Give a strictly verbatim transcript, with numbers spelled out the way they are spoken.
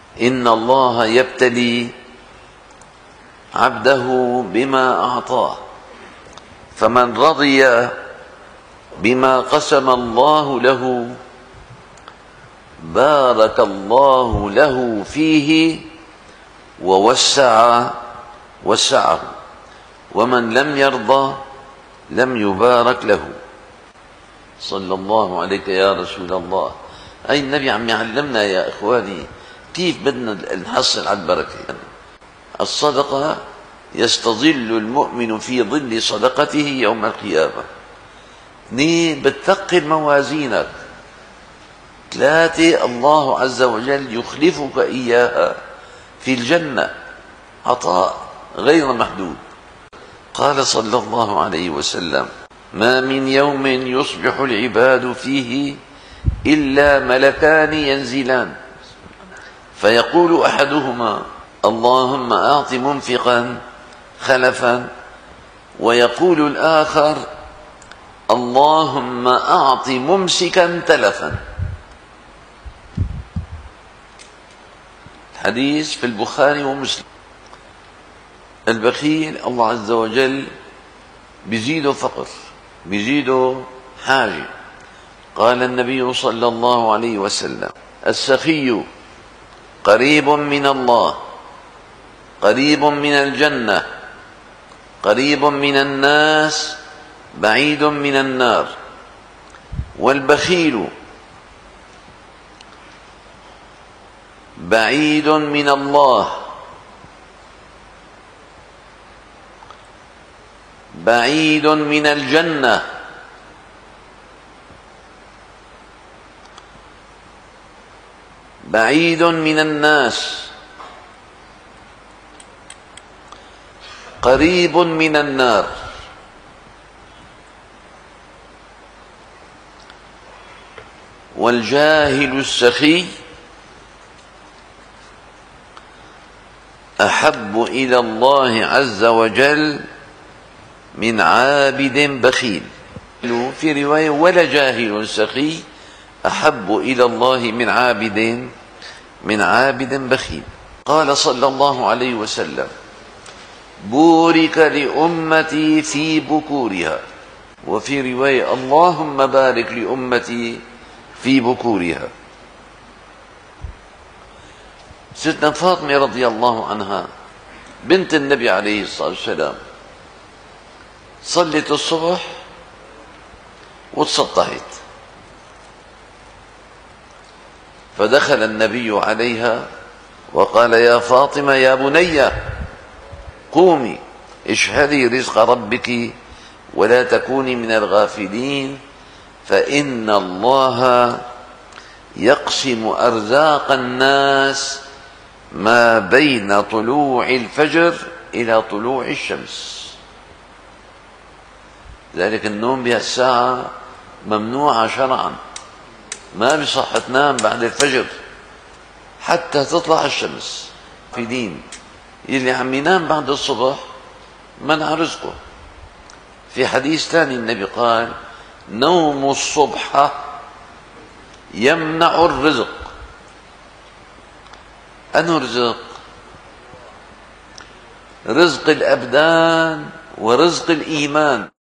إن الله يبتلي عبده بما أعطاه، فمن رضي بما قسم الله له بارك الله له فيه ووسع وسعه، ومن لم يرضى لم يبارك له. صلى الله عليك يا رسول الله. أي النبي عم يعلمنا يا إخواني كيف بدنا نحصل على البركة. الصدقة يستظل المؤمن في ظل صدقته يوم القيامة. اثنين، بتثقل موازينك. ثلاثة، الله عز وجل يخلفك إياها في الجنة عطاء غير محدود. قال صلى الله عليه وسلم: ما من يوم يصبح العباد فيه إلا ملكان ينزلان، فيقول أحدهما: اللهم أعط منفقا خلفا، ويقول الآخر: اللهم أعط ممسكا تلفا. الحديث في البخاري ومسلم. البخيل الله عز وجل بيزيده فقر، بيزيده حاجة. قال النبي صلى الله عليه وسلم: السخي قريب من الله، قريب من الجنة، قريب من الناس، بعيد من النار. والبخيل بعيد من الله، بعيد من الجنة، بعيد من الناس، قريب من النار. والجاهل السخي أحب إلى الله عز وجل من عابد بخيل. في رواية: ولا جاهل سخي أحب إلى الله من عابد من عابد بخيل. قال صلى الله عليه وسلم: بورك لأمتي في بكورها. وفي رواية: اللهم بارك لأمتي في بكورها. ستنا فاطمة رضي الله عنها بنت النبي عليه الصلاة والسلام صلت الصبح وتسطحت، فدخل النبي عليها وقال: يا فاطمة يا بني قومي اشهدي رزق ربك ولا تكوني من الغافلين، فإن الله يقسم أرزاق الناس ما بين طلوع الفجر إلى طلوع الشمس. ذلك النوم بهالساعة ممنوع شرعا، ما بصح تنام بعد الفجر حتى تطلع الشمس. في دين يلي عم ينام بعد الصبح منع رزقه. في حديث ثاني النبي قال: نوم الصبح يمنع الرزق. أنه رزق؟ رزق الأبدان ورزق الإيمان.